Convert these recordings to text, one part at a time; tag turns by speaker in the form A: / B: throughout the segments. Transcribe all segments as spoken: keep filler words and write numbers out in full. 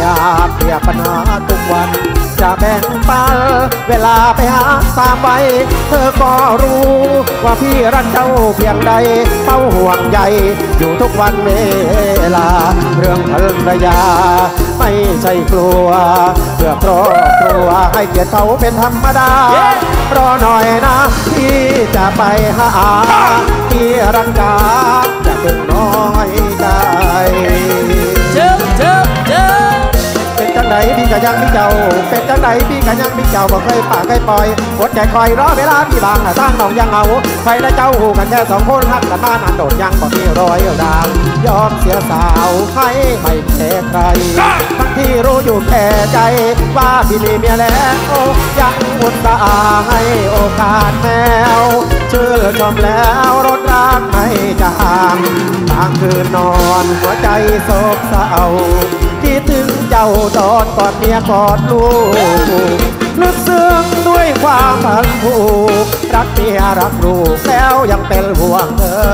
A: อยากเรียกปัญหาทุกวันจะแบ่งปันเวลาไปหาสามใบเธอก็รู้ว่าพี่รักเจ้าเพียงใดเฝ้าห่วงใยอยู่ทุกวันเวลาเรื่องภรรยาไม่ใช่กลัวเพื่อครอบครัวให้เกียรติเขาเป็นธรรมดารอหน่อยนะพี่จะไปหาพี่รักจ๋าจะเป็นน้อยใจ
B: เจิบเจิบเจิบ
A: เป็นจังไหนพี่ก็ยังมีเจ้าเป็นจังไหนพี่ก็ยังมีเจ้าบอกเคยปากเคยปล่อยอดใจคอยรอเวลาพี่บางสร้างน้องยังเอาใครและเจ้าหูกันแค่สองคนหักกันมานานโดดยังบอกพี่รอยดาวยอมเสียสาวให้ไม่แพ้ใครทั้งที่รู้อยู่แก่ใจว่าพี่มีเมียแล้วยังอุตส่าห์ให้โอกาสแมวชื่อชมแล้วรถรักไม่จางบางคืนนอนหัวใจโศกเศร้าคิดถึงเจ้าตอนกอดเมียกอดลูกลึกซึ้งด้วยความพันผูกรักเมียรักลูกแล้วยังเป็นห่วงเธอ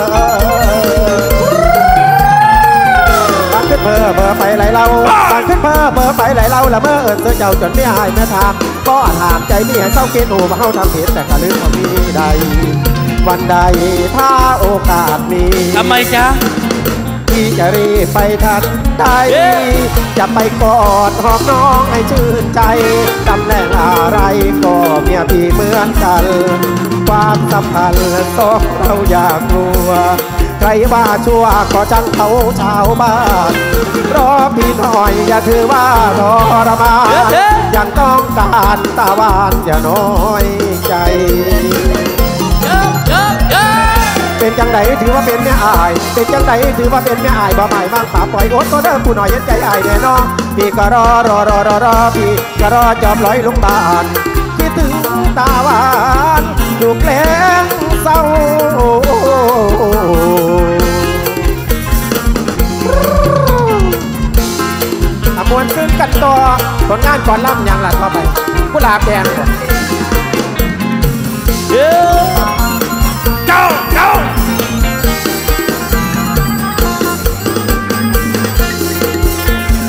A: บางขึ้นเพ้อเพ้อไปไหลเล่าบางขึ้นเพ้อเพ้อไปไหลเล่าละเมื่อเอิญเธอเจ้าจนไม่หายแม่ทางก็อาจหามใจพี่ให้เศร้ากินหูมาเข้าทำผิดแต่ก็ลืมว่ามีใดวันใดถ้าโอกาสมี
B: ทำไมจ๊ะ
A: พี่จะรีบไปทันได้จะไปกอดหอมน้องให้ชื่นใจตำแหน่งอะไรก็เมียพี่เหมือนกันความสัมพันธ์สองเราอยากกลัวใครว่าชั่วก็จังเขาชาวบ้านรอพี่หน่อยอย่าถือว่าทรมานยังต้องการตาหวานอย่าน้อยใจเป็นจังไดถือว่าเป็นแม่อายเป็นจังไดถือว่าเป็นแม่อายบ่หมายมั่งป่าปล่อยอดก็เด้อผู้หน่อยยันใจอายแน่นอนพี่ก็รอรอรอรอรอพี่ก็รอจอมลอยลงบานคิดถึงตาหวานดูแกล้งเศร้ามวนซึ้งกันตัวผลงานก่อนล่ำยังหลัดเข้าไปกุหลาบแดง
B: เจ้าเจ้า